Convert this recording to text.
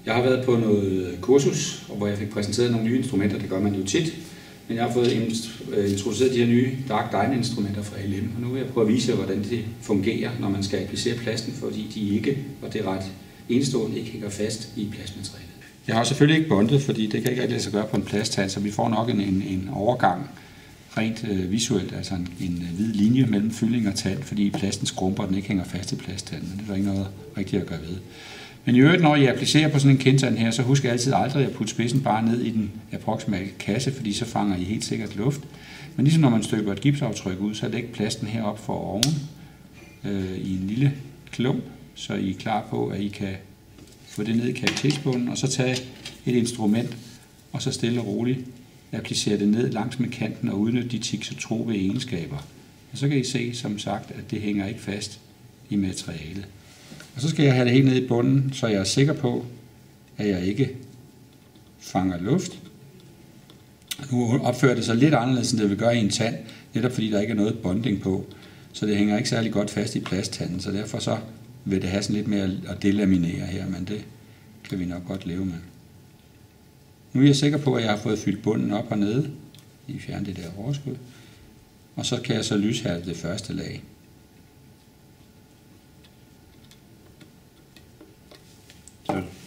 Jeg har været på noget kursus, hvor jeg fik præsenteret nogle nye instrumenter, det gør man jo tit. Men jeg har fået introduceret de her nye Dark Dyne instrumenter fra LM, og nu vil jeg prøve at vise jer, hvordan det fungerer, når man skal applicere plasten, fordi de ikke, og det er ret enestående, ikke hænger fast i plastmaterialet. Jeg har selvfølgelig ikke bondet, fordi det kan ikke rigtig lade sig gøre på en plasttand, så vi får nok en overgang rent visuelt, altså en hvid linje mellem fylling og tand, fordi plasten skrumper, og den ikke hænger fast i plasttanden, men det er der ikke noget rigtigt at gøre ved. Men i øvrigt, når I applicerer på sådan en kindtand her, så husk altid aldrig at putte spidsen bare ned i den approximale kasse, fordi så fanger I helt sikkert luft. Men ligesom når man støber et gipsaftryk ud, så læg plasten herop for oven i en lille klump, så I er klar på, at I kan få det ned i kapacitetsbunden, og så tage et instrument, og så stille og roligt applicere det ned langs med kanten og udnytte de thixotrope egenskaber. Og så kan I se, som sagt, at det hænger ikke fast i materialet. Og så skal jeg have det helt ned i bunden, så jeg er sikker på, at jeg ikke fanger luft. Nu opfører det sig lidt anderledes, end det vil gøre i en tand, netop fordi der ikke er noget bonding på. Så det hænger ikke særlig godt fast i plasttanden, så derfor så vil det have sådan lidt mere at delaminere her, men det kan vi nok godt leve med. Nu er jeg sikker på, at jeg har fået fyldt bunden op og nede. I fjerne det der overskud. Og så kan jeg så lyshærde det første lag. Så.